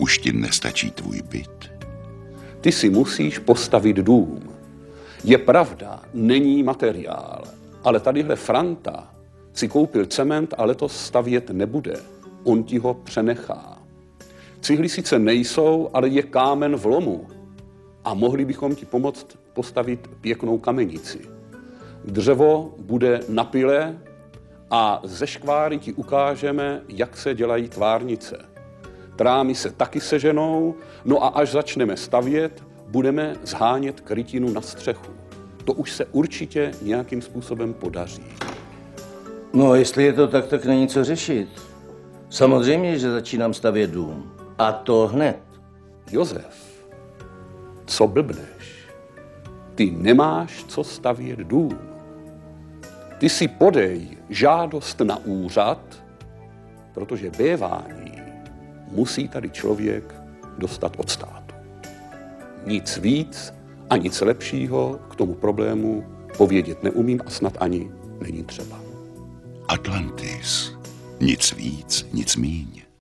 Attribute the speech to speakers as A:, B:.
A: Už ti nestačí tvůj byt.
B: Ty si musíš postavit dům. Je pravda, není materiál, ale tadyhle Franta si koupil cement a letos stavět nebude. On ti ho přenechá. Cihly sice nejsou, ale je kámen v lomu. A mohli bychom ti pomoct postavit pěknou kamenici. Dřevo bude na pile a ze škváry ti ukážeme, jak se dělají tvárnice. Trámy se taky seženou, no a až začneme stavět, budeme zhánět krytinu na střechu. To už se určitě nějakým způsobem podaří.
C: No, jestli je to tak, tak není co řešit. Samozřejmě, že začínám stavět dům. A to hned.
B: Josef, co blbneš? Ty nemáš co stavět dům. Ty si podej žádost na úřad, protože bévání musí tady člověk dostat od státu. Nic víc a nic lepšího k tomu problému povědět neumím a snad ani není třeba.
A: Atlantis. Nic víc, nic míň.